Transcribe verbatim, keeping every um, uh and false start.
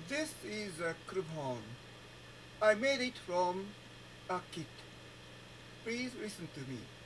This is a Clubhouse. I made it from a kit. Please listen to me.